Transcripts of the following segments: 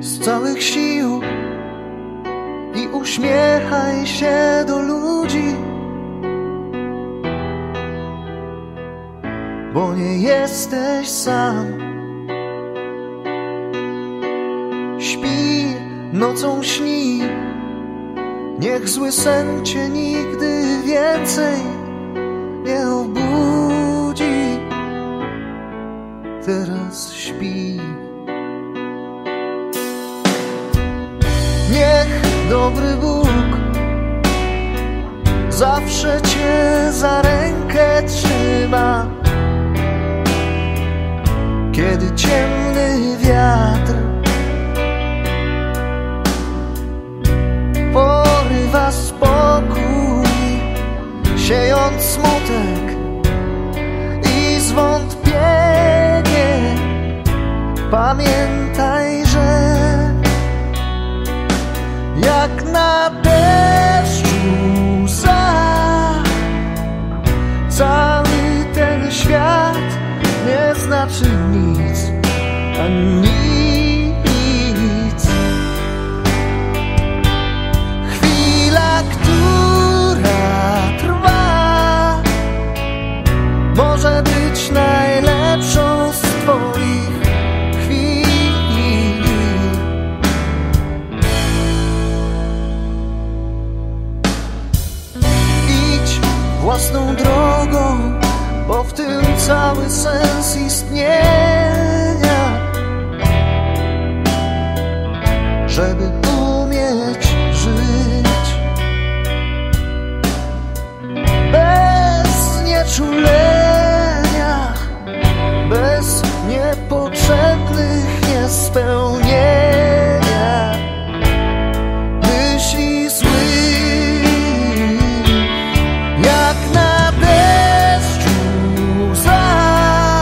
z całych sił i uśmiechaj się do ludzi, bo nie jesteś sam. Śpi, nocą śni, niech zły sen cię nigdy więcej nie obudzi. Teraz śpi. Niech dobry Bóg zawsze cię za rękę trzyma, kiedy ciemny wiatr porywa spokój, siejąc smutek i zwątpienie. Pamiętaj, że jak na deszczu łza, cały ten świat nie znaczy nic, a nic. Chwila, która trwa, może być najlepszą z twoich chwil. Idź własną drogą, bo w tym cały sens istnienia. Żeby umieć żyć bez nieczulenia, bez niepotrzebnych niespełnienia myśli złych. Jak na deszczu łza,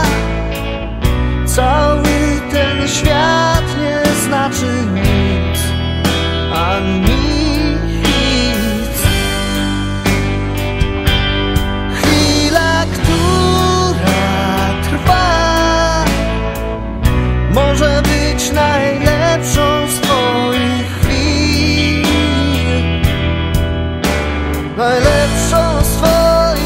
cały ten świat nie znaczy nic, a nic. Chwila, która trwa, może być najlepszą z twoich chwil, najlepszą z twoich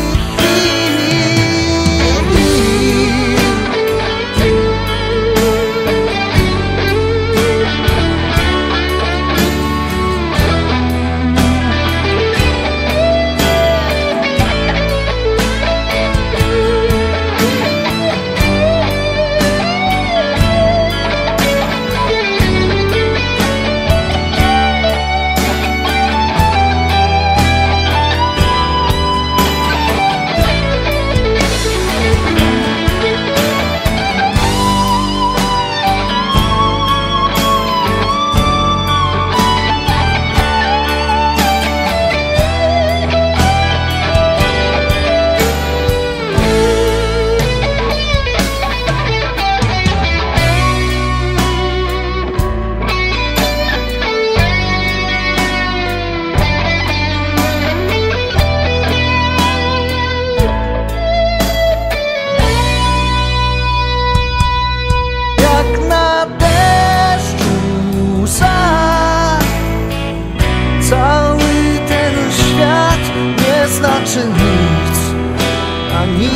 cały ten świat nie znaczy nic, a nic.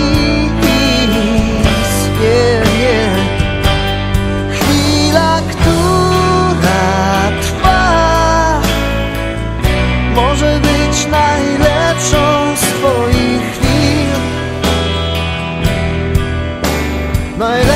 Nie, nie. Chwila, która trwa, może być najlepszą z twoich chwil, najlepszą.